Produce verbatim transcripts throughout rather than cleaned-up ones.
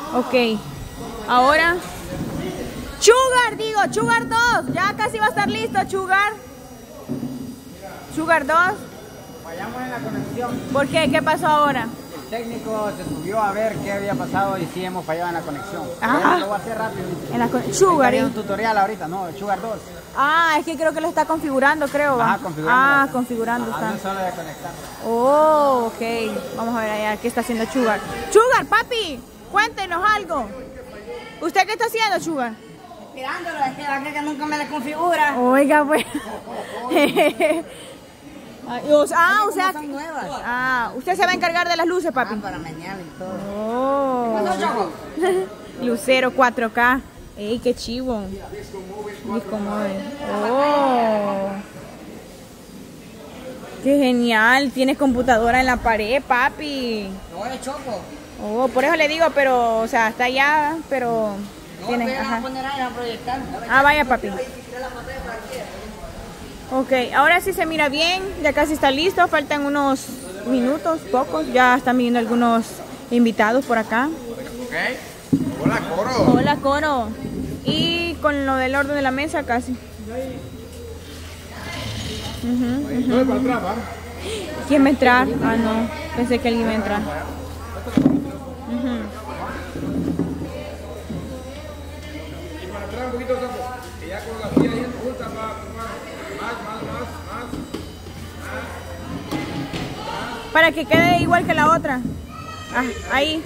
Ok. Ahora. Sugar, digo, Sugar dos. Ya casi va a estar listo, Sugar. Sugar dos. Fallamos en la conexión. ¿Por qué? ¿Qué pasó ahora? El técnico se subió a ver qué había pasado y sí hemos fallado en la conexión. Ah. Lo voy a hacer rápido. En la con Sugar. Hay un tutorial ahorita, no, Sugar dos. Ah, es que creo que lo está configurando, creo. ¿va? Ajá, configurando. Ah, configurando Ajá, está. no solo de conectar. Oh, ok. Vamos a ver allá qué está haciendo Sugar. Sugar, papi, cuéntenos algo. ¿Usted qué está haciendo, Sugar? Mirándolo, es que la que nunca me la configura. Oiga, pues. Ah, o sea, Son nuevas. ah, usted se va a encargar de las luces, papi. Ah, para mañana y todo. Oh. ¿Qué pasó, Choco? Lucero cuatro K. Ey, qué chivo. Disco móvil. Oh. Qué genial. Tienes computadora en la pared, papi. No es Choco. Oh, por eso le digo, pero, o sea, está allá, pero No, tiene, voy a ajá. poner ahí a proyectar. Ah, vaya, papi. Ok, ahora sí se mira bien, ya casi está listo, faltan unos minutos, pocos, ya están viniendo algunos invitados por acá. Ok. Hola, Coro. Hola, Coro. Y con lo del orden de la mesa casi. Uh-huh, No, para atrás, ¿va? ¿Quién va a entrar? Ah, no, pensé que alguien iba a entrar. Uh-huh. Y para atrás un poquito, Sapo. Y ya con las sillas ahí juntas, más, más, más, más, más. Para que quede igual que la otra. Ah, ahí.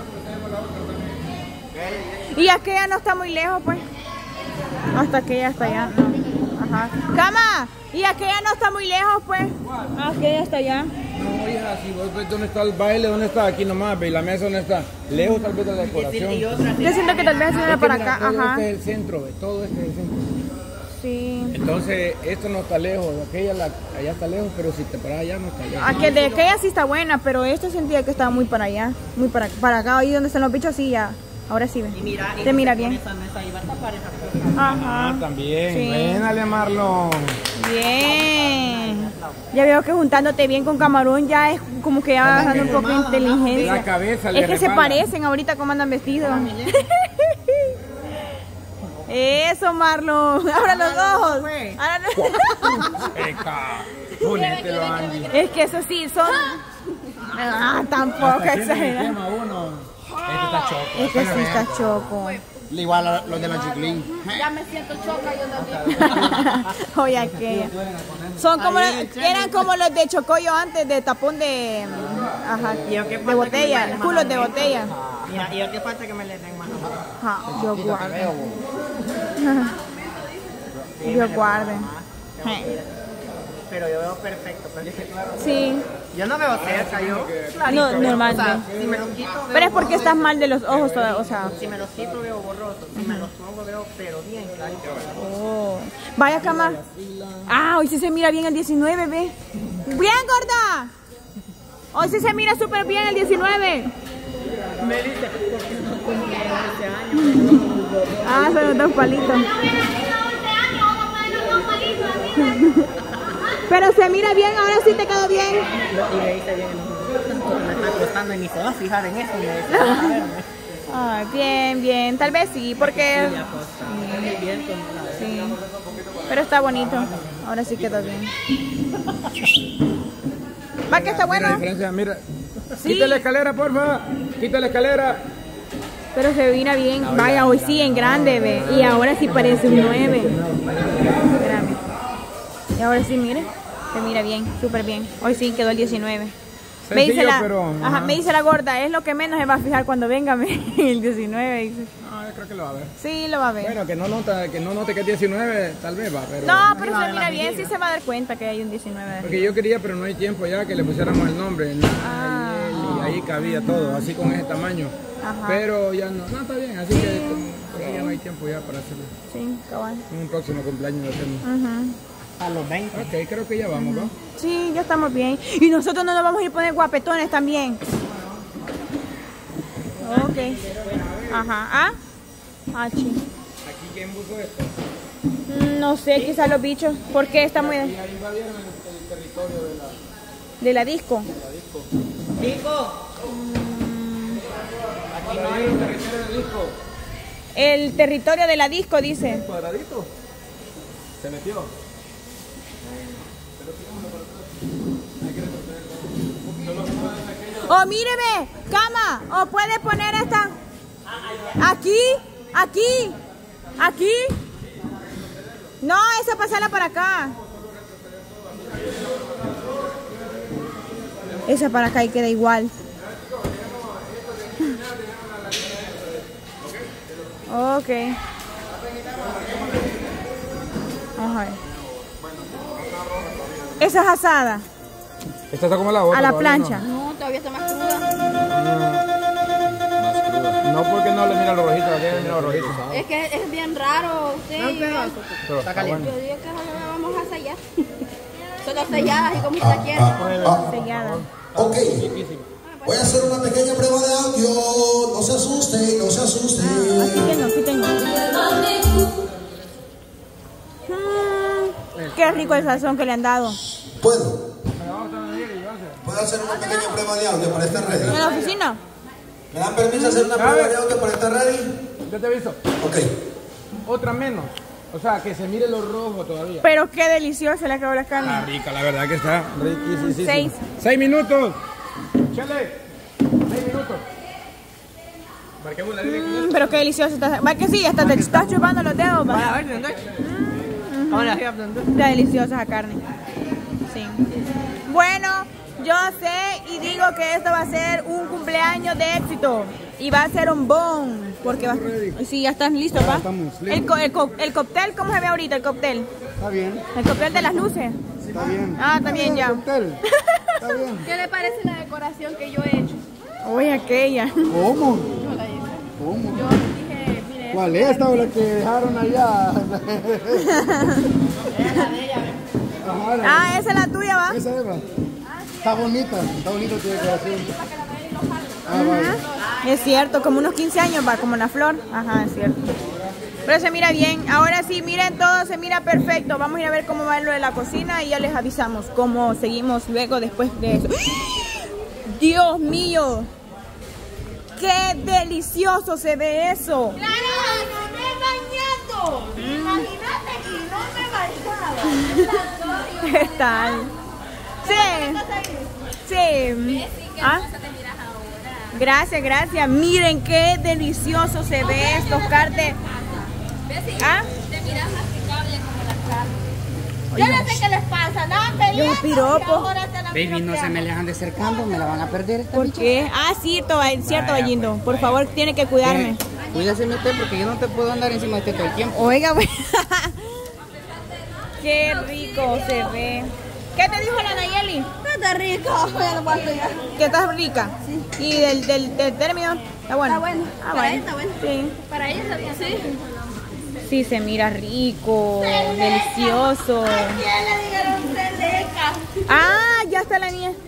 Y aquella no está muy lejos, pues. Hasta aquella está allá. Ajá. Cama. Y aquella no está muy lejos, pues. Ah, aquella está allá. No, hija, si vos ves dónde está el baile, dónde está, aquí nomás, ve, y la mesa dónde está, lejos tal vez de la decoración. Yo siento que tal vez se viene para acá. Todo Ajá. este es el centro, ve, todo este es el centro. Sí. Entonces, esto no está lejos, aquella la, allá está lejos, pero si te paras allá no está lejos. Aquel de aquella sí está buena, pero esta sentía que estaba muy para allá. Muy para, para acá, ahí donde están los bichos, sí, ya. Ahora sí ve. Y mira, y Te mira bien. esa mesa ahí va a tapar esa cosa. Ajá. Ah, también. Sí. Vénale, Marlon. Bien. Ya veo que juntándote bien con Camarón ya es como que ya vas dando un poco de inteligencia. La cabeza le Es que se resbala. parecen ahorita como andan vestidos. Eso, Marlon. Abra los ojos. Abra los- Seca. Ponételo, Andy. Es que eso sí, son... Ah, tampoco exagerado. uno. Este está choco. Es que sí está choco. Igual a los de la Chiclín. Ya me siento choca yo también. Oye, aquella. Son como los- eran como los de Chocoyo antes, de tapón de, ajá, de botella, culos de botella. Mira, y qué falta que me le den más. Ajá, yo guarde. Yo guarde. Pero yo veo perfecto, perfecto. Sí, Yo no veo cerca, yo. no, normal. O sea, si me los quito, veo Pero es porque borroso. estás mal de los ojos, o sea. Si me los quito, veo borroso. Si me los pongo, veo, pero bien clarito. Oh. Vaya, cama. Ah, hoy sí se mira bien el diecinueve, ve. Bien, gorda. Hoy sí se mira súper bien el diecinueve. Me dice, ¿por qué no cumple ese año? Ah, son los dos palitos. Pero se mira bien, ahora sí te quedó bien. Y me dice bien, no, me está costando y ni se va a fijar en eso. Me dice, "Vas a verme". Ay, bien, bien. Tal vez sí, porque... Sí. Pero está bonito. Ahora sí quedó bien. Va que está Mira la bueno. diferencia, mira. Sí. Quita la escalera, porfa. Quita la escalera. Pero se mira bien. Vaya, hoy sí en grande, ve. Y ahora sí parece un nueve. Espérame. Y ahora sí, mire. Se mira bien, súper bien. Hoy sí quedó el diecinueve. Me dice, Sencillo, la, pero, ajá, ajá. me dice la gorda, es lo que menos se va a fijar cuando venga me, el diecinueve. Dice. Ah, yo creo que lo va a ver. Sí, lo va a ver. Bueno, que no nota, que no note que es diecinueve, tal vez va, pero... No, pero se mira bien, sí se va a dar cuenta que hay un diecinueve. Porque yo quería, pero no hay tiempo ya que le pusiéramos el nombre. ¿No? Ah. Y ahí cabía todo, así con ese tamaño. Ajá. Pero ya no, no está bien, así que porque ya no hay tiempo ya para hacerlo. Sí, cabal. En un próximo cumpleaños lo hacemos. Ujú. A los veinte. Ok, creo que ya vamos, ¿no? Sí, ya estamos bien. Y nosotros no nos vamos a ir a poner guapetones también. Ok. Ajá. ¿Ah? Ah, sí. ¿Aquí quién puso esto? Mm, No sé, quizás los bichos. Porque está muy... Y ahí invadieron el, el territorio de la... De la disco. Digo, Aquí El territorio de la disco, dice. Cuadradito. Se metió. Oh, míreme, cama. O puede poner esta. Aquí, aquí, aquí. No, esa pasarla para acá. Esa para acá y queda igual. Ok. Ajá. Esa es asada. Esta está como la otra. A la plancha. No, todavía está más cruda. No, porque no le mira los rojitos, aquí le mira los rojitos. ¿sabes? Es que es bien raro usted. Pero está caliente. Yo digo que la vamos a sellar. Solo selladas y como usted quiere. Sellada. Ok, voy a hacer una pequeña prueba de audio. No se asuste, no se asuste. Ah, aquí tengo, aquí tengo. Mm, qué rico el sazón que le han dado. ¿Puedo? ¿Puedo hacer una pequeña prueba de audio para estar ready? ¿En la oficina? ¿Me dan permiso de hacer una prueba de audio para estar ready? Yo te he visto. Ok. Otra menos. O sea, que se mire lo rojo todavía. Pero qué delicioso le acabó la Está carne. rica, la verdad que está riquísima. Seis. Seis minutos. Chale. Seis minutos. Marquemos la línea. Mm, pero qué delicioso está. Va que sí, hasta te estás chupando los dedos. Va. A ver, ¿dónde? Ahora sí, ¿dónde? Está deliciosa esa carne. Sí. Bueno, yo sé y digo que esto va a ser un cumpleaños de éxito. Y va a ser un bon. Porque va. Sí, ya están listos, Ya ¿va? estamos listos. El, co- el, co- el cóctel, ¿cómo se ve ahorita el cóctel? Está bien. El cóctel de las luces. Está bien. Ah, también ya. Cóctel. Está bien. ¿Qué le parece la decoración que yo he hecho? Uy, aquella. ¿Cómo? Yo la hice. ¿Cómo? Yo dije, mire, ¿Cuál es esta o la que dejaron allá? es la de ella. Ajá, la- Ah, esa es la tuya, ¿va? esa es, va. Está bonita, está bonita tu decoración. Para que la vean y lo jalen. Ah, vale. Ajá. Es cierto, como unos quince años va, como la flor. Ajá, es cierto. Pero se mira bien. Ahora sí, miren todo, se mira perfecto. Vamos a ir a ver cómo va lo de la cocina y ya les avisamos cómo seguimos luego después de eso. Dios mío, qué delicioso se ve eso. ¡Claro! ¡No me he bañado! Imagínate que no me he bañado. ¿Qué tal? Sí, sí. ¿Ah? Gracias, gracias. Miren qué delicioso se ve estos carnes. ¿Ah? Te miras masticable como la carne. Yo no sé qué les pasa, andaban peleando. Los piropos. y ahora se la Baby, no se piropean. me le ande acercando, me la van a perder esta ¿Por bicha. qué? Ah, cierto, cierto, Gallindo. Por favor, tiene que cuidarme. Eh, Cuídese usted porque yo no te puedo andar encima de usted todo el tiempo. Oiga, güey. Qué rico se ve. ¿Qué te dijo la Nayeli? Está rico, ya lo voy a pegar. Que estás rica. Sí. ¿Y del, del, del término? Está bueno. Está bueno. Ah, Para bueno. ella está bueno. Sí. Para ella está bien, sí. Sí, se mira rico, delicioso. ¿Quién le dijeron Celeca? Ah, ya está la niña.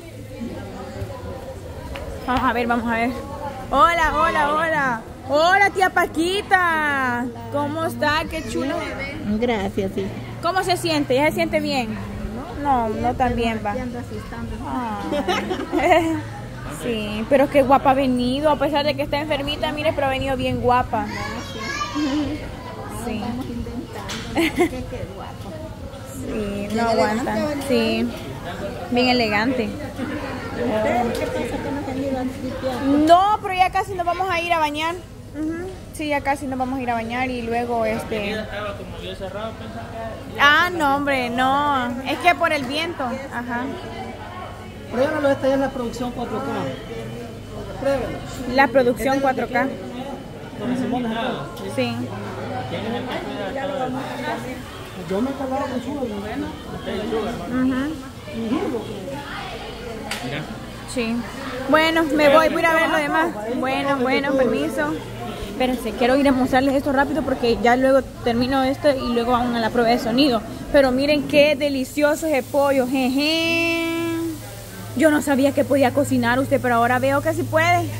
Vamos a ver, vamos a ver. Hola, hola, hola. Hola, tía Paquita. ¿Cómo está? Qué chulo. Gracias, sí. ¿Cómo se siente? ¿Ya se siente bien? No, no tan bien va. Ah. Sí, pero qué guapa ha venido. A pesar de que está enfermita, mire, pero ha venido bien guapa. Sí. Sí, no aguanta. Sí, bien elegante. No, pero ya casi nos vamos a ir a bañar. Ujú. Sí, ya casi nos vamos a ir a bañar y luego este. Ah, no, hombre, no. Es que por el viento. Ajá. Pruébalo, esta ya es la producción cuatro K. Pruébalo. La producción cuatro K. Don Simón es acá. Sí. Yo me he cargado con chulo. Ujú. Sí. Bueno, me voy, voy a ir a ver lo demás. Bueno, bueno, permiso. Espérense, quiero ir a mostrarles esto rápido porque ya luego termino esto y luego van a la prueba de sonido. Pero miren qué delicioso ese pollo, jeje. Yo no sabía que podía cocinar usted, pero ahora veo que sí puede.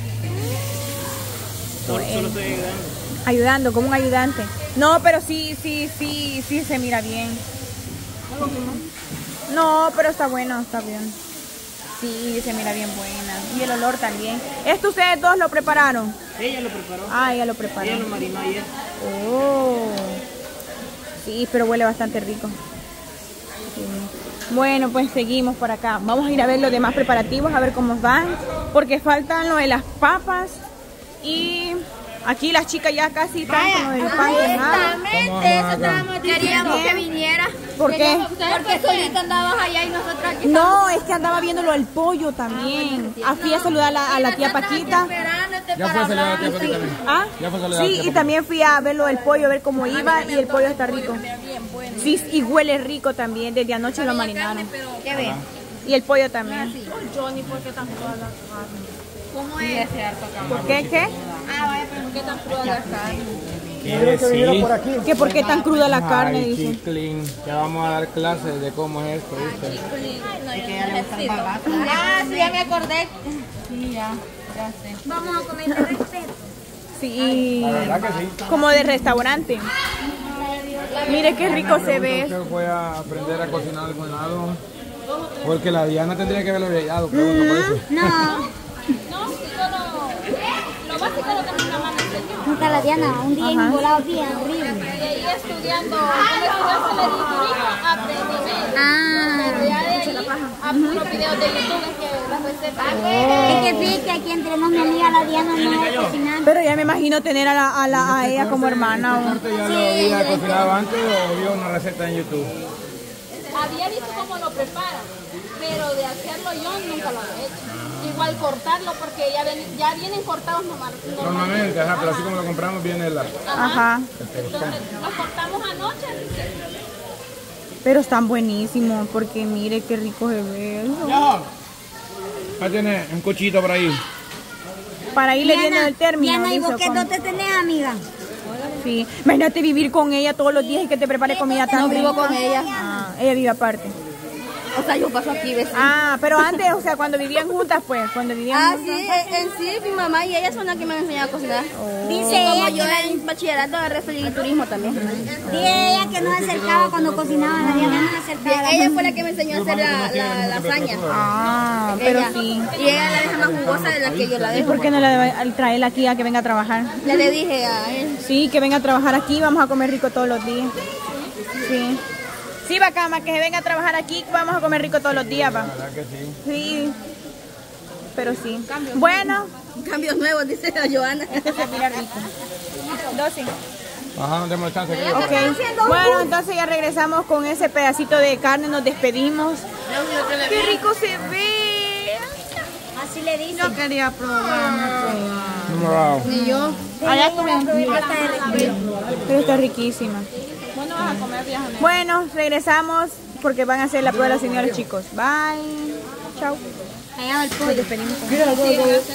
Solo, solo estoy ayudando. Ayudando, como un ayudante. No, pero sí, sí, sí, sí se mira bien. No, pero está bueno, está bien. Sí, se mira bien buena. Y el olor también. ¿Esto ustedes dos lo prepararon? Ella lo preparó. Ah, ella lo preparó. Ella lo marinó ayer. Oh. Sí, pero huele bastante rico. Sí. Bueno, pues seguimos por acá. Vamos a ir a ver los demás preparativos, a ver cómo van. Porque faltan lo de las papas. Y aquí las chicas ya casi están con lo del pan quemado. Exactamente, eso estábamos queríamos que viniera. ¿Por qué? Porque solita andabas allá y nosotros aquí. No, es que andaba viendo lo del pollo también. Ah, fui a saludar a la, a la tía Paquita. Ya fue a saludar a la tía Paquita también. ¿Ah? Ya fue a saludar a la Sí, tía y Paquita. también fui a ver lo del pollo, a ver cómo iba y el pollo está rico. Sí, y huele rico también. Desde anoche lo marinaron. ¿Qué ves? Y el pollo también. Johnny, ¿por qué tan cruda la carne? ¿Cómo es? ¿Por qué? ¿Qué? Ah, vaya, pero ¿por qué tan cruda la carne? Que sí. ¿Que por qué tan cruda la carne? Ay, Dice. chiclin, ya vamos a dar clases de cómo es esto, ¿viste? Ah, sí, ya me acordé. Sí, ya, ya sé. Vamos a comer de respeto. Sí, La verdad que sí. como de restaurante. Mire qué rico se ve. Creo que voy a aprender a cocinar algún helado. Porque la Diana tendría que haberlo hallado, pregunto por eso. No. Lo básico lo que mi mamá me enseñó. Nunca la Diana, un día Ajá. en volado bien horrible. Y ahí estudiando, cuando estudiaste la editoría, aprendí. Ah. Pero ya de ahí, a los videos de YouTube es que las recetas. Es que sí, que aquí entre nos mi amiga la Diana no es cocinar. Pero ya me imagino tener a, la, a, la, a ella como hermana. ¿O? ¿Aparte ya lo había cocinado antes o vio una receta en YouTube? Había visto cómo lo preparan, pero de hacerlo yo nunca lo he hecho. Igual cortarlo porque ya, ven, ya vienen cortados nomás. Normalmente, ajá, pero así como lo compramos viene la... Ajá. Entonces los cortamos anoche. Pero están buenísimos porque mire qué rico se ve. Ya tiene un cochito por ahí. Para irle viendo el término. Diana, ¿y dice, vos qué ¿cómo? no te tenés, amiga? Sí. Imagínate vivir con ella todos los días y que te prepare comida tan No vivo rica. con ella. Ah, ella vive aparte. O sea, yo paso aquí, ¿ves? Ah, pero antes, o sea, cuando vivían juntas, pues, cuando vivían Ah, juntas. sí, en, en sí, mi mamá y ella son las que me han enseñado a cocinar. Dice Y como ella yo que, en bachillerato agarré turismo también. dice ella que no se acercaba cuando cocinaba, la Diana no se acercaba. Ella fue la que me enseñó a hacer la, la lasaña. Ah, pero Ella. sí. Y ella la deja más jugosa de la que yo la ¿Y dejo. por qué no la debe traer aquí a que venga a trabajar? Ya le dije a él. Sí, que venga a trabajar aquí, vamos a comer rico todos los días. Sí. Sí, Bacama, que se venga a trabajar aquí, vamos a comer rico todos los días, va. La verdad que sí. Sí. Pero sí. Bueno, Cambios nuevos, dice la Joana. este se mira rico. doce. Ajá, no tenemos chance. creo. Ok. Bueno, entonces ya regresamos con ese pedacito de carne, nos despedimos. ¡Qué rico se ve! Así le dice. Yo quería probar. Wow. Ni yo. Allá comemos. Falta de respeto. Pero está riquísima. Bueno, vas a comer viajes. Bueno, regresamos porque van a hacer la prueba las señoras, chicos. Bye. Chao. Allá va el pollo. Nos despedimos con